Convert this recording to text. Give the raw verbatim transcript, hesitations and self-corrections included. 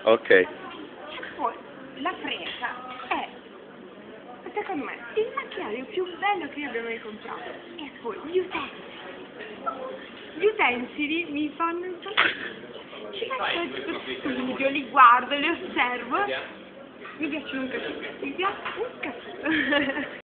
Ok. E poi la fresa è, secondo me, il macchinario più bello che io abbia mai comprato. E poi gli utensili. Gli utensili mi fanno impazzire. Ci faccio tutti questi video, li guardo, li osservo. Mi piacciono un casino. Mi piace un casino.